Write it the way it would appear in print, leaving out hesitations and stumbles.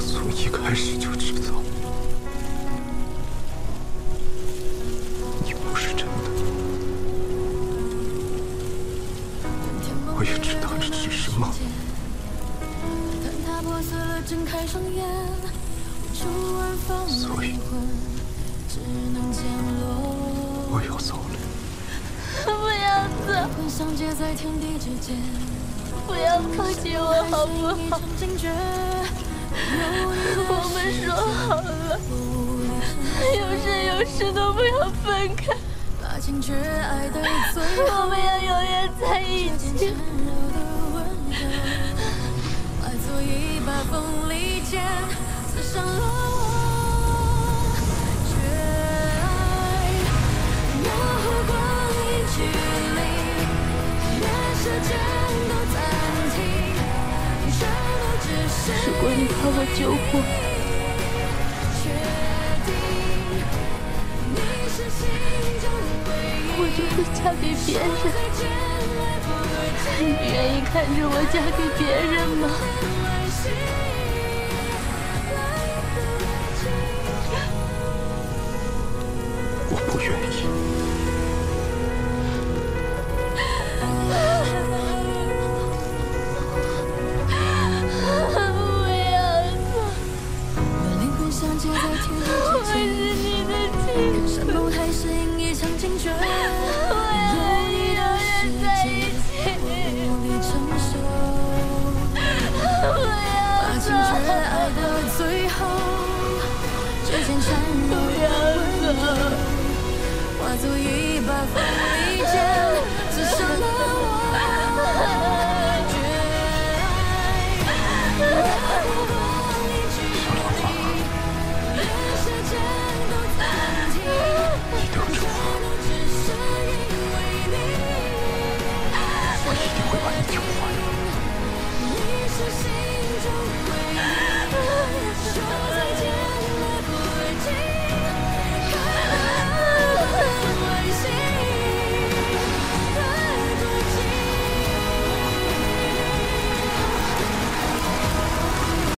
从一开始就知道，你不是真的。我也知道这只是梦。所以，我要走了。 不要走！不要抛弃我，好不好？我们说好了，有生有世都不要分开，我们要永远在一起。如果你把我救活，我就会嫁给别人。你愿意看着我嫁给别人吗？ 我不愿意。 我是你的情人，我要和你永远在一起。我要走，不要走。